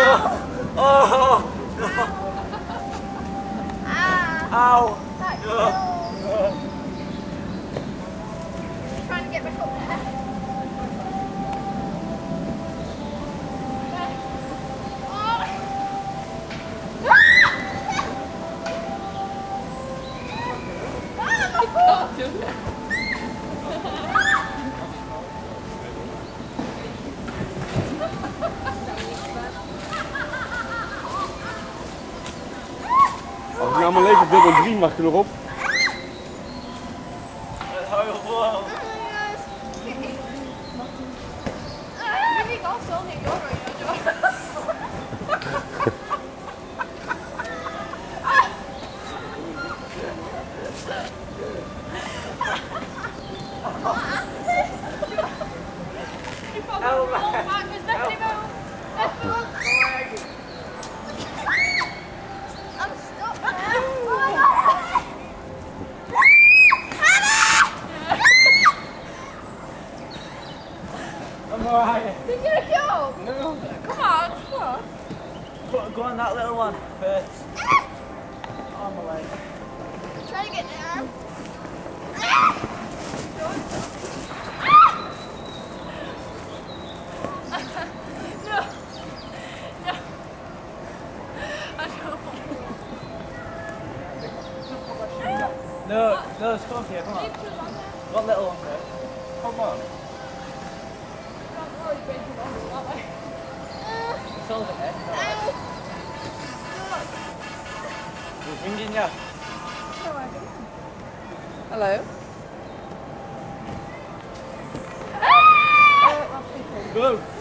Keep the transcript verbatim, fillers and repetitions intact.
Oh! Oh! Ah! Ow! That No. kills. I'm trying to get back up there. Als ik nou maar lekker dubbel drie mag je erop. Dat hou je vol. Jullie kan zo niet door. I'm stuck there. I'm alright. Did you get a kill? No. Come on, come on. Go, go on that little one first. On my leg. Try to get down. No. No. I don't. No, no, it's come here, come on. One little one first. Come on. It's all okay. It's ringing you. Hello? Go.